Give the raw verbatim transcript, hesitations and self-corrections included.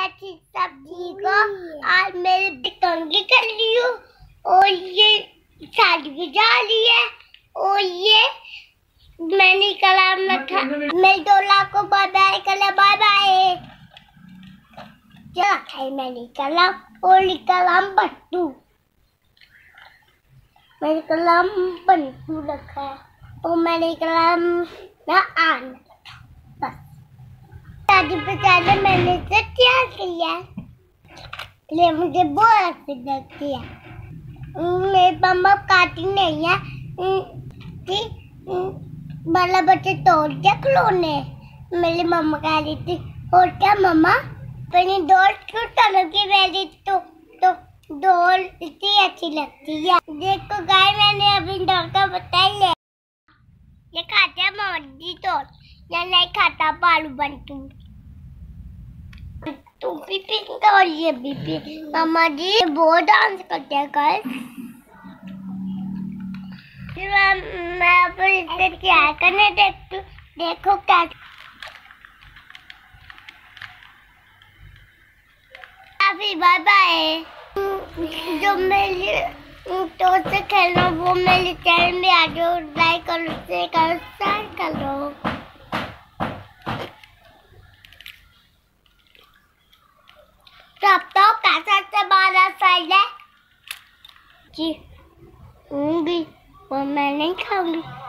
ऐसी सब्जी को आज मेरे कंगी कर ली हूँ और ये शादी बजा ली है और ये मैंने कलाम रखा। मेरे डोला को बाय बाय कर बाय बाय। क्या खाई मैंने कलाम और कलाम बट्टू। मैंने कलाम बट्टू रखा है और मैंने कलाम ना आन बस। शादी बजाने मैंने से क्या किया ले मुझे बहुत अच्छी लगती है। मेरी मम्मा काटी नहीं है कि बाला बच्चे तोड़ के खिलौने। मेरी मम्मा कह रही थी और क्या मम्मा अपनी डॉल क्यों तोड़ के बैठी तो तो डॉल इतनी अच्छी लगती है। देखो गाय मैंने अपनी डॉल का बता लिया। ये खाता मोदी तो या नहीं खाता बालू बंटू। तू भी पिंक और ये भी पिंक। मम्मा जी बहुत डांस करते हैं गाइस। मैं अपने क्या करने देख देखो क्या अभी बाय बाय। जो मेरे तो से खेलना वो मेरे चैनल में आ जाओ। लाइक करो शेयर करो शेयर करो। सब तो कैसा से बारह साल है जी होंगी और मैं नहीं खाऊंगी।